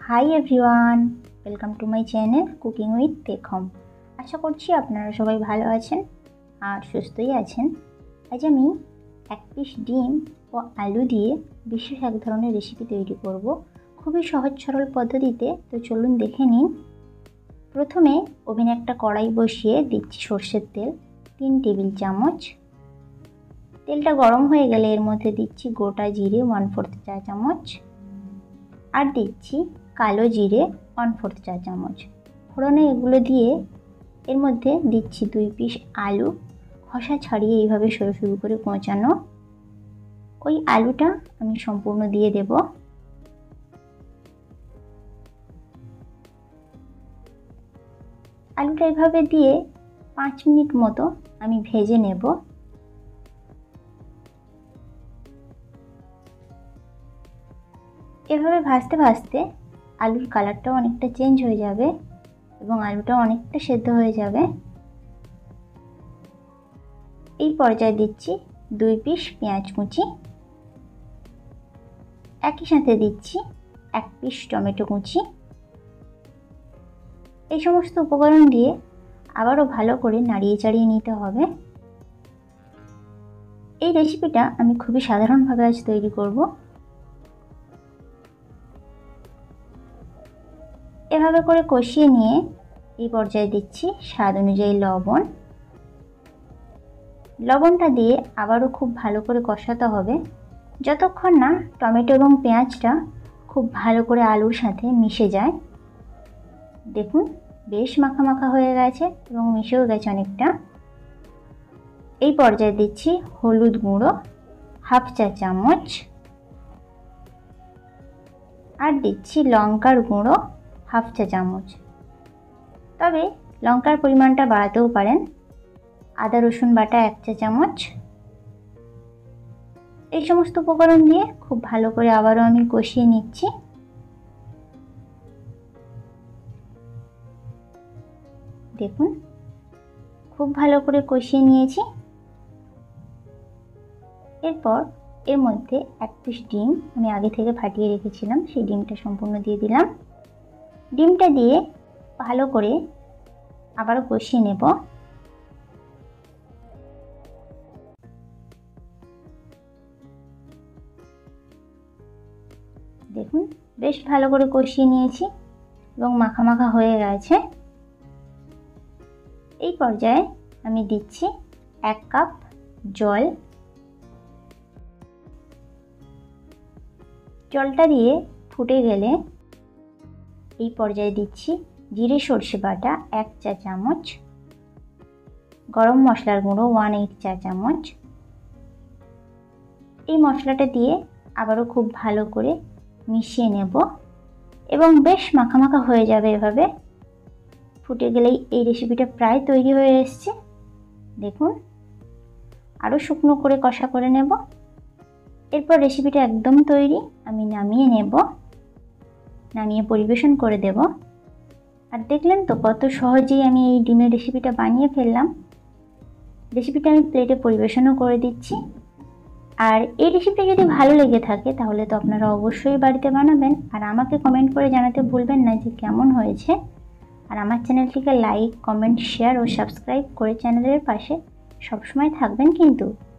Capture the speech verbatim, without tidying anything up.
High everyone, welcome to my channel cooking with tech home. আশা করছি আপনারা সবাই ভালো আছেন আর সুস্থই আছেন। আজ আমি এক পিস ডিম ও আলু দিয়ে বিশেষ এক ধরনের রেসিপি তৈরি করব, খুবই সহজ সরল পদ্ধতিতে। তো চলুন দেখে নিন। প্রথমে ওভেনে একটা কড়াই বসিয়ে দিচ্ছি সর্ষের তেল তিন টেবিল চামচ। তেলটা গরম হয়ে গেলে এর মধ্যে দিচ্ছি গোটা জিরে ওয়ান ফোর্থ চা চামচ আর দিচ্ছি কালো জিরে ওয়ান ফোর্থ চা চামচ। ফোড়নে এগুলো দিয়ে এর মধ্যে দিচ্ছি দুই পিস আলু, খোসা ছাড়িয়ে এইভাবে সরু সরু করে কোঁচানো। ওই আলুটা আমি সম্পূর্ণ দিয়ে দেব। আলুটা এভাবে দিয়ে পাঁচ মিনিট মতো আমি ভেজে নেব। এভাবে ভাজতে ভাজতে আলুর কালারটাও অনেকটা চেঞ্জ হয়ে যাবে এবং আলুটাও অনেকটা সেদ্ধ হয়ে যাবে। এই পর্যায়ে দিচ্ছি দুই পিস পেঁয়াজ কুচি, একই সাথে দিচ্ছি এক পিস টমেটো কুচি। এই সমস্ত উপকরণ দিয়ে আবারও ভালো করে নাড়িয়ে চাড়িয়ে নিতে হবে। এই রেসিপিটা আমি খুবই সাধারণভাবে আজ তৈরি করব। এভাবে করে কষিয়ে নিয়ে এই পর্যায়ে দিচ্ছি স্বাদ অনুযায়ী লবণ। লবণটা দিয়ে আবারও খুব ভালো করে কষাতে হবে যতক্ষণ না টমেটো এবং পেঁয়াজটা খুব ভালো করে আলুর সাথে মিশে যায়। দেখুন বেশ মাখা মাখা হয়ে গেছে এবং মিশেও গেছে অনেকটা। এই পর্যায়ে দিচ্ছি হলুদ গুঁড়ো হাফ চা চামচ আর দিচ্ছি লঙ্কার গুঁড়ো হাফ চা চামচ। তবে লঙ্কার পরিমাণটা বাড়াতেও পারেন। আদা রসুন বাটা এক চা চামচ। এই সমস্ত উপকরণ দিয়ে খুব ভালো করে আবারও আমি কষিয়ে নিচ্ছি। দেখুন খুব ভালো করে কষিয়ে নিয়েছি। এরপর এর মধ্যে এক পিস ডিম আমি আগে থেকে ফাটিয়ে রেখেছিলাম, সেই ডিমটা সম্পূর্ণ দিয়ে দিলাম। ডিমটা দিয়ে ভালো করে আবারও কষিয়ে নেব। দেখুন বেশ ভালো করে কষিয়ে নিয়েছি এবং মাখা মাখা হয়ে গেছে। এই পর্যায়ে আমি দিচ্ছি এক কাপ জল। জলটা দিয়ে ফুটে গেলে এই পর্যায়ে দিচ্ছি জিরে সর্ষে বাটা এক চা চামচ, গরম মশলার গুঁড়ো ওয়ান এইট চা চামচ। এই মশলাটা দিয়ে আবারও খুব ভালো করে মিশিয়ে নেব এবং বেশ মাখা মাখা হয়ে যাবে। এভাবে ফুটে গেলেই এই রেসিপিটা প্রায় তৈরি হয়ে এসছে। দেখুন আরও শুকনো করে কষা করে নেব। এরপর রেসিপিটা একদম তৈরি, আমি নামিয়ে নেব, নামিয়ে পরিবেশন করে দেব। আর দেখলেন তো কত সহজেই আমি এই ডিমের রেসিপিটা বানিয়ে ফেললাম। রেসিপিটা আমি প্লেটে পরিবেশনও করে দিচ্ছি। আর এই রেসিপিটা যদি ভালো লেগে থাকে তাহলে তো আপনারা অবশ্যই বাড়িতে বানাবেন আর আমাকে কমেন্ট করে জানাতে ভুলবেন না যে কেমন হয়েছে। আর আমার চ্যানেলটিকে লাইক কমেন্ট শেয়ার ও সাবস্ক্রাইব করে চ্যানেলের পাশে সবসময় থাকবেন কিন্তু।